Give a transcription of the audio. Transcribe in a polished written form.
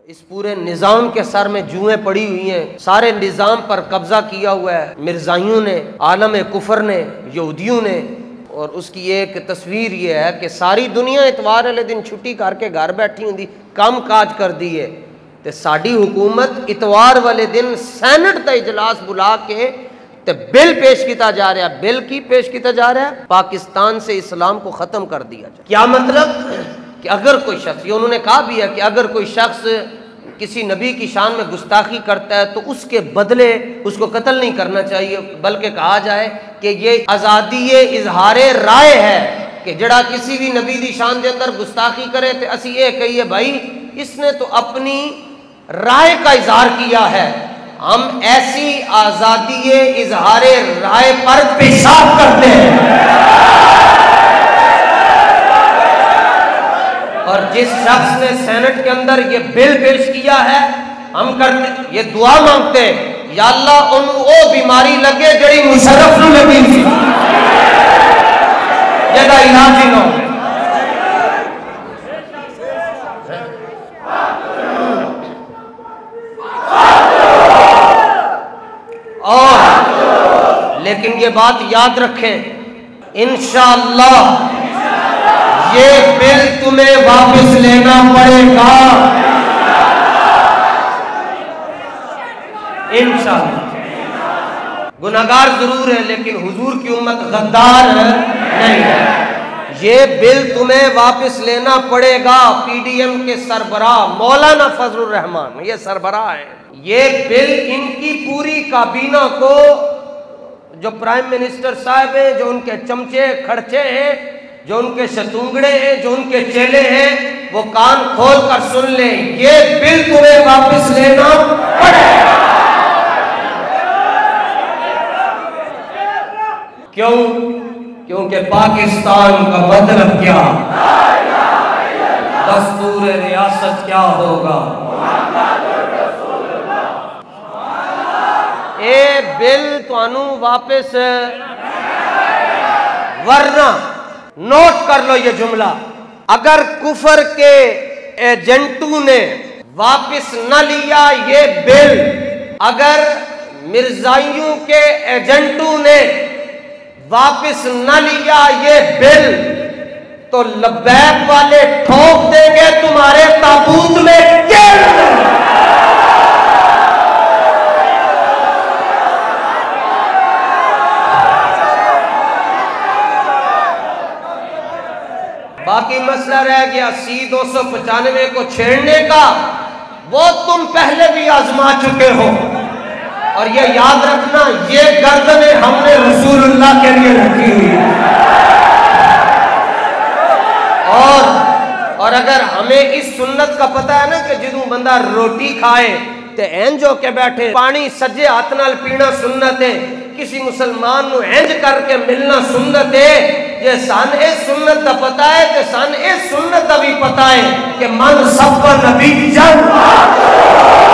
इस पूरे निज़ाम के सर में जुएं पड़ी हुई हैं, सारे निज़ाम पर कब्जा किया हुआ है मिर्ज़ाइयों ने, आलम कुफर ने, यहूदियों ने। और उसकी एक तस्वीर ये है कि सारी दुनिया इतवार वाले दिन छुट्टी करके घर बैठी होंगी, काम काज कर दी है, तो साड़ी हुकूमत इतवार वाले दिन सैनट का इजलास बुला के ते बिल पेश किया जा रहा है। बिल की पेश किया जा रहा है, पाकिस्तान से इस्लाम को ख़त्म कर दिया जाए। क्या मतलब कि अगर कोई शख्स, ये उन्होंने कहा भी है कि अगर कोई शख्स किसी नबी की शान में गुस्ताखी करता है तो उसके बदले उसको कत्ल नहीं करना चाहिए, बल्कि कहा जाए कि ये आज़ादी इजहार राय है कि जड़ा किसी भी नबी की शान के अंदर गुस्ताखी करे तो असी ये कहिए भाई इसने तो अपनी राय का इजहार किया है, हम ऐसी आज़ादी इजहार राय पर पेशाब करते हैं। और जिस शख्स ने सेनेट के अंदर ये बिल पेश किया है, हम करते ये दुआ मांगते हैं, या अल्लाह उन वो बीमारी लगे जड़ी मुशर्रफ नूं लगी थी, जदा इलाज ही ना हो। और लेकिन ये बात याद रखें, इंशाअल्लाह ये बिल तुम्हें वापस लेना पड़ेगा इंशाअल्लाह। गुनाहगार जरूर है लेकिन हुजूर की उम्मत गद्दार नहीं है। ये बिल तुम्हें वापस लेना पड़ेगा। पीडीएम के सरबराह मौलाना फजलुर रहमान ये सरबराह है। ये बिल इनकी पूरी काबीना को, जो प्राइम मिनिस्टर साहब हैं, जो उनके चमचे खर्चे हैं, जो उनके शतुंगड़े हैं, जो उनके चेले हैं, वो कान खोल कर सुन लें, ये बिल तुम्हें वापस लेना पड़ेगा। क्यों? क्योंकि पाकिस्तान का मतलब क्या, दस्तूर रियासत क्या होगा। ये बिल तुहानू वापस, वरना नोट कर लो ये जुमला, अगर कुफर के एजेंटों ने वापस न लिया ये बिल, अगर मिर्जाइयों के एजेंटों ने वापस न लिया ये बिल, तो लब्बैक वाले ठोक देंगे तुम्हारे ताबूत में गिर। बाकी मसला रह गया C-295 को छेड़ने का, वो तुम पहले भी आजमा चुके हो। और ये याद रखना, ये गर्दनें हमने रसूलुल्लाह के लिए रखी हुई है। और अगर हमें इस सुन्नत का पता है ना कि जिदू बंदा रोटी खाए ते इंज होके बैठे, पानी सज्जे हाथ नाल पीना सुन्नत है, किसी मुसलमान नू इंज करके मिलना सुन्नत है। जे सन इस सुन्नत का पता है तो सन इस सुन्नत का भी पता है कि मन सब नबी जब